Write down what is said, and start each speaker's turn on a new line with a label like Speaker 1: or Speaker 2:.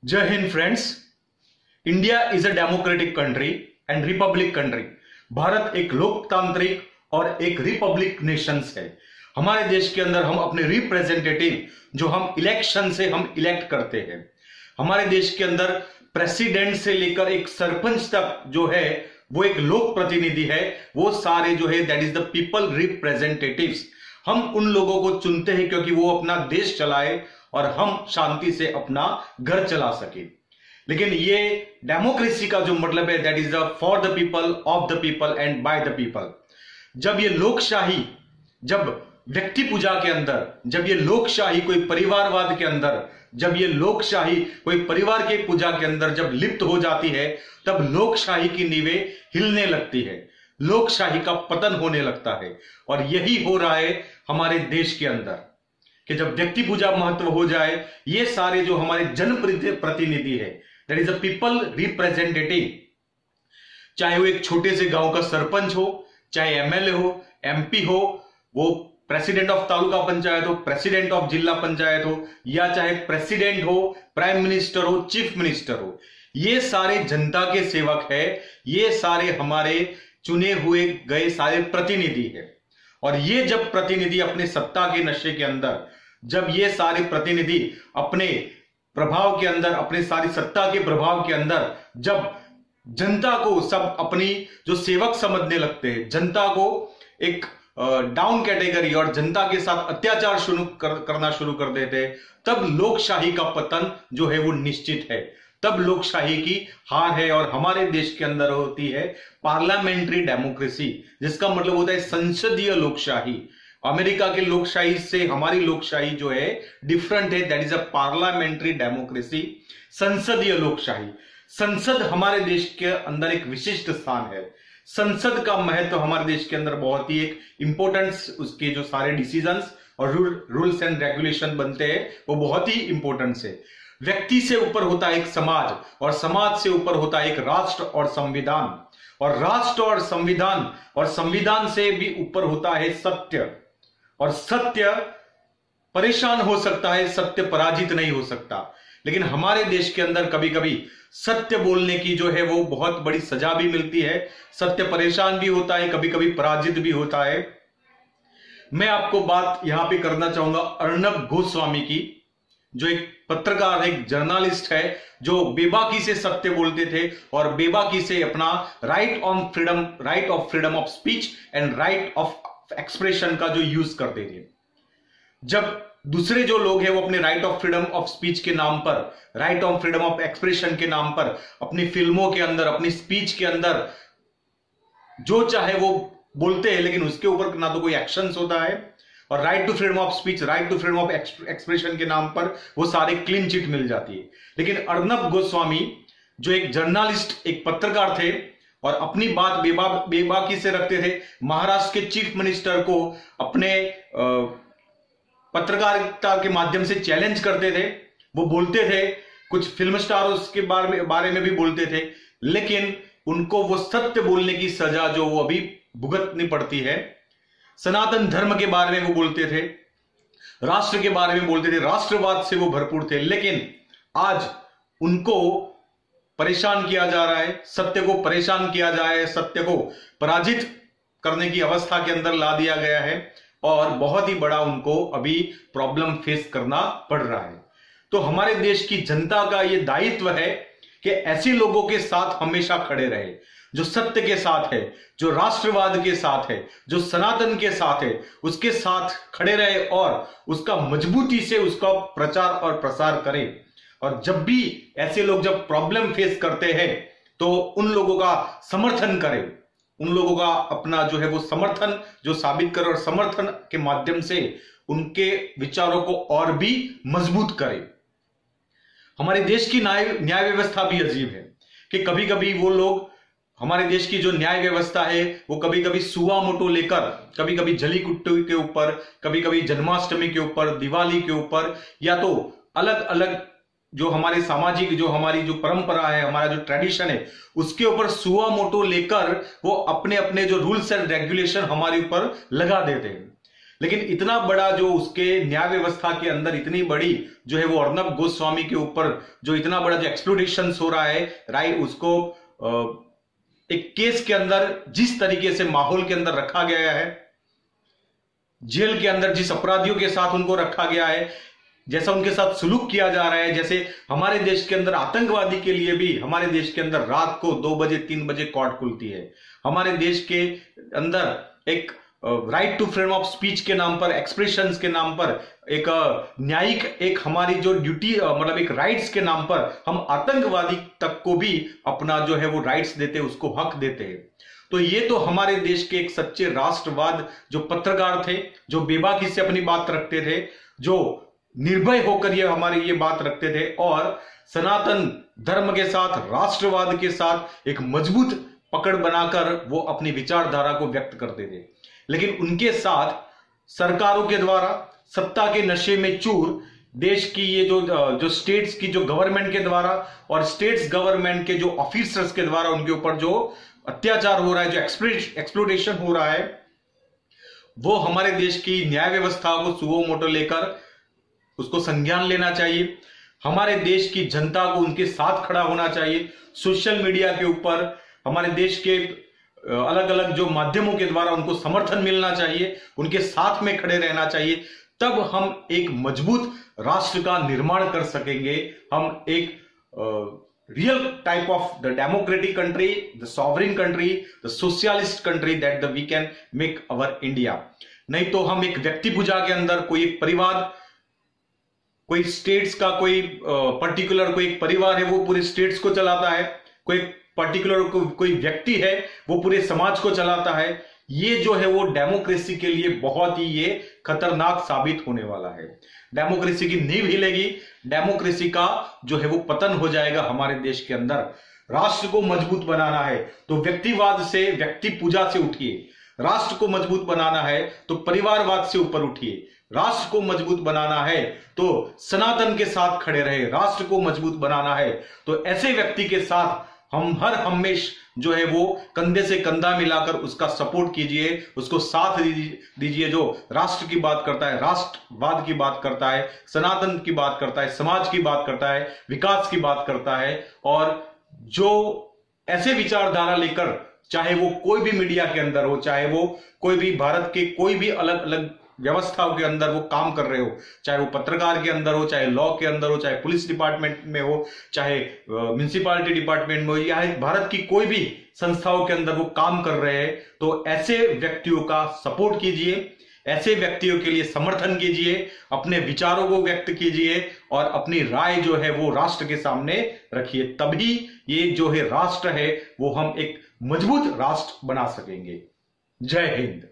Speaker 1: जय हिंद friends. India is a democratic country and republic country. Bharat एक लोकतांत्रिक और एक रिपब्लिक नेशंस है। हमारे देश के अंदर हम अपने रिप्रेजेंटेटिव जो हम इलेक्शन से हम इलेक्ट करते हैं। हमारे देश के अंदर प्रेसिडेंट से लेकर एक सरपंच तक जो है वो एक लोक प्रतिनिधि है। वो सारे जो है that is the people representatives. हम उन लोगों को चुनते हैं क्योंकि वो अपना देश चलाए और हम शांति से अपना घर चला सके। लेकिन ये डेमोक्रेसी का जो मतलब है that is the for the people, of the people and by the people. जब ये लोकशाही, जब व्यक्ति पूजा के अंदर, जब ये लोकशाही कोई परिवारवाद के अंदर, जब ये लोकशाही कोई परिवार के पूजा के अंदर जब लिप्त हो जाती है, तब लोकशाही की नींवें हिलने लगती है, लोकशाही का पतन होने लगता है। और यही हो रहा है हमारे देश के अंदर कि जब व्यक्ति पूजा महत्व हो जाए, ये सारे जो हमारे जनप्रतिनिधि है that is a people representative, चाहे वो एक छोटे से गांव का सरपंच हो, चाहे एमएलए हो, एमपी हो, वो प्रेसिडेंट ऑफ तालुका पंचायत हो, प्रेसिडेंट ऑफ जिला पंचायत हो, या चाहे प्रेसिडेंट हो, प्राइम मिनिस्टर हो, चीफ मिनिस्टर हो, ये सारे जनता के सेवक है। ये सारे हमारे चुने हुए गए सारे प्रतिनिधि है। और ये जब प्रतिनिधि अपने सत्ता के नशे के अंदर, जब ये सारे प्रतिनिधि अपने प्रभाव के अंदर, अपने सारी सत्ता के प्रभाव के अंदर, जब जनता को सब अपनी जो सेवक समझने लगते हैं, जनता को एक डाउन कैटेगरी और जनता के साथ अत्याचार करना शुरू कर देते हैं, तब लोकशाही का पतन जो है वो निश्चित है। तब लोकशाही की हार है। और हमारे देश के अंदर होती है पार्लियामेंट्री डेमोक्रेसी, जिसका मतलब होता है संसदीय लोकशाही। अमेरिका के लोकशाही से हमारी लोकशाही जो है डिफरेंट है, that is a parliamentary democracy, संसदीय लोकशाही। संसद हमारे देश के अंदर एक विशिष्ट स्थान है। संसद का महत्व हमारे देश के अंदर बहुत ही एक इंपॉर्टेंस, उसके जो सारे डिसीजंस और रूल्स एंड रेगुलेशन बनते हैं वो बहुत ही इंपॉर्टेंस है। व्यक्ति से ऊपर होता है एक समाज, और समाज से ऊपर होता है एक राष्ट्र और संविधान, और राष्ट्र और संविधान से भी ऊपर होता है सत्य। और सत्य परेशान हो सकता है, सत्य पराजित नहीं हो सकता। लेकिन हमारे देश के अंदर कभी कभी सत्य बोलने की जो है वो बहुत बड़ी सजा भी मिलती है। सत्य परेशान भी होता है, कभी कभी पराजित भी होता है। मैं आपको बात यहां पे करना चाहूंगा अर्णब गोस्वामी की, जो एक पत्रकार, एक जर्नलिस्ट है, जो बेबाकी से सत्य बोलते थे और बेबाकी से अपना right of freedom of speech and right of expression का जो यूज करते थे। जब दूसरे जो लोग हैं वो अपने right of freedom of speech के नाम पर, right of freedom of expression के नाम पर अपनी फिल्मों के अंदर, अपनी स्पीच के अंदर जो चाहे वो बोलते हैं, लेकिन उसके ऊपर ना तो कोई एक्शंस होता है, और right to freedom of speech, right to freedom of expression के नाम पर वो सारे क्लीन चिट मिल जाती है। लेकिन अर्णब गोस्वामी जो एक जर्नलिस्ट, एक पत्रकार थे और अपनी बात बेबाकी से रखते थे, महाराष्ट्र के चीफ मिनिस्टर को अपने पत्रकारिता के माध्यम से चैलेंज करते थे। वो बोलते थे, कुछ फिल्म स्टार्स के बारे में भी बोलते थे, लेकिन उनको वो सत्य बोलने की सजा जो वो अभी भुगतनी पड़ती है। सनातन धर्म के बारे में वो बोलते थे, राष्ट्र के बारे में बोलते थे, राष्ट्रवाद से वो भरपूर थे, लेकिन आज उनको परेशान किया जा रहा है, सत्य को परेशान किया जा रहा है, सत्य को पराजित करने की अवस्था के अंदर ला दिया गया है, और बहुत ही बड़ा उनको अभी प्रॉब्लम फेस करना पड़ रहा है। तो हमारे देश की जनता का यह दायित्व है कि ऐसे लोगों के साथ हमेशा खड़े रहे, जो सत्य के साथ है, जो राष्ट्रवाद के साथ है, जो सनातन के साथ है, उसके साथ खड़े रहे और उसका मजबूती से उसका प्रचार और प्रसार करें। और जब भी ऐसे लोग जब प्रॉब्लम फेस करते हैं तो उन लोगों का समर्थन करें, उन लोगों का अपना जो है वो समर्थन जो साबित करें, और समर्थन के माध्यम से उनके विचारों को और भी मजबूत करें। हमारे देश की न्याय व्यवस्था भी अजीब है कि कभी कभी वो लोग, हमारे देश की जो न्याय व्यवस्था है वो कभी कभी सुआ मोटो लेकर, कभी कभी जलीकुट्टू के ऊपर, कभी कभी जन्माष्टमी के ऊपर, दिवाली के ऊपर, या तो अलग अलग जो हमारे सामाजिक, जो हमारी जो परंपरा है, हमारा जो ट्रेडिशन है, उसके ऊपर सुआ मोटो लेकर वो अपने अपने जो रूल्स एंड रेगुलेशन हमारे ऊपर लगा देते हैं। लेकिन इतना बड़ा जो उसके न्याय व्यवस्था के अंदर इतनी बड़ी जो है वो अर्नब गोस्वामी के ऊपर जो इतना बड़ा जो एक्सप्लोटेशन हो रहा है, राइट, उसको एक केस के अंदर जिस तरीके से माहौल के अंदर रखा गया है, जेल के अंदर जिस अपराधियों के साथ उनको रखा गया है, जैसा उनके साथ सुलूक किया जा रहा है, जैसे हमारे देश के अंदर आतंकवादी के लिए भी हमारे देश के अंदर रात को 2 बजे 3 बजे कोर्ट खुलती है। हमारे देश के अंदर एक right to freedom of speech के नाम पर, एक्सप्रेशंस के नाम पर, एक न्यायिक एक हमारी जो ड्यूटी मतलब एक राइट्स के नाम पर हम आतंकवादी तक को भी अपना जो है वो राइट्स देते हैं, उसको हक देते हैं। तो ये तो हमारे देश के एक सच्चे राष्ट्रवाद जो पत्रकार थे, जो बेबाकी से अपनी बात रखते थे, जो निर्भय होकर ये हमारी ये बात रखते थे और सनातन धर्म के साथ, राष्ट्रवाद के साथ एक मजबूत पकड़ बनाकर वो अपनी विचारधारा को व्यक्त करते थे। लेकिन उनके साथ सरकारों के द्वारा सत्ता के नशे में चूर देश की ये जो स्टेट्स की जो गवर्नमेंट के द्वारा और स्टेट्स गवर्नमेंट के जो ऑफिसर्स के द्वारा उनके ऊपर जो अत्याचार हो रहा है, जो एक्सप्लोटेशन हो रहा है, वो हमारे देश की न्याय व्यवस्था को सुओ मोटो लेकर उसको संज्ञान लेना चाहिए। हमारे देश की जनता को उनके साथ खड़ा होना चाहिए। सोशल मीडिया के ऊपर हमारे देश के अलग अलग जो माध्यमों के द्वारा उनको समर्थन मिलना चाहिए, उनके साथ में खड़े रहना चाहिए। तब हम एक मजबूत राष्ट्र का निर्माण कर सकेंगे। हम एक real type of the democratic country, the sovereign country, the socialist country that we can make our India. नहीं तो हम एक व्यक्ति पूजा के अंदर कोई एक परिवार, कोई स्टेट्स का कोई पर्टिकुलर कोई एक परिवार है वो पूरे स्टेट्स को चलाता है, कोई पर्टिकुलर कोई व्यक्ति है वो पूरे समाज को चलाता है। ये जो है वो डेमोक्रेसी के लिए बहुत ही ये खतरनाक साबित होने वाला है। डेमोक्रेसी की नींव हिलेगी, डेमोक्रेसी का जो है वो पतन हो जाएगा हमारे देश के अंदर। राष्ट्र को मजबूत बनाना है तो व्यक्तिवाद से, व्यक्ति पूजा से उठिए। राष्ट्र को मजबूत बनाना है तो परिवारवाद से ऊपर उठिए। राष्ट्र को मजबूत बनाना है तो सनातन के साथ खड़े रहे। राष्ट्र को मजबूत बनाना है तो ऐसे व्यक्ति के साथ हम हर हमेश जो है वो कंधे से कंधा मिलाकर उसका सपोर्ट कीजिए, उसको साथ दीजिए, जो राष्ट्र की बात करता है, राष्ट्रवाद की बात करता है, सनातन की बात करता है, समाज की बात करता है, विकास की बात करता है, और जो ऐसे विचारधारा लेकर, चाहे वो कोई भी मीडिया के अंदर हो, चाहे वो कोई भी भारत के कोई भी अलग अलग व्यवस्थाओं के अंदर वो काम कर रहे हो, चाहे वो पत्रकार के अंदर हो, चाहे लॉ के अंदर हो, चाहे पुलिस डिपार्टमेंट में हो, चाहे म्युनिसिपैलिटी डिपार्टमेंट में हो, या भारत की कोई भी संस्थाओं के अंदर वो काम कर रहे हैं, तो ऐसे व्यक्तियों का सपोर्ट कीजिए, ऐसे व्यक्तियों के लिए समर्थन कीजिए, अपने विचारों को व्यक्त कीजिए और अपनी राय जो है वो राष्ट्र के सामने रखिए। तभी ये जो है राष्ट्र है वो हम एक मजबूत राष्ट्र बना सकेंगे। जय हिंद।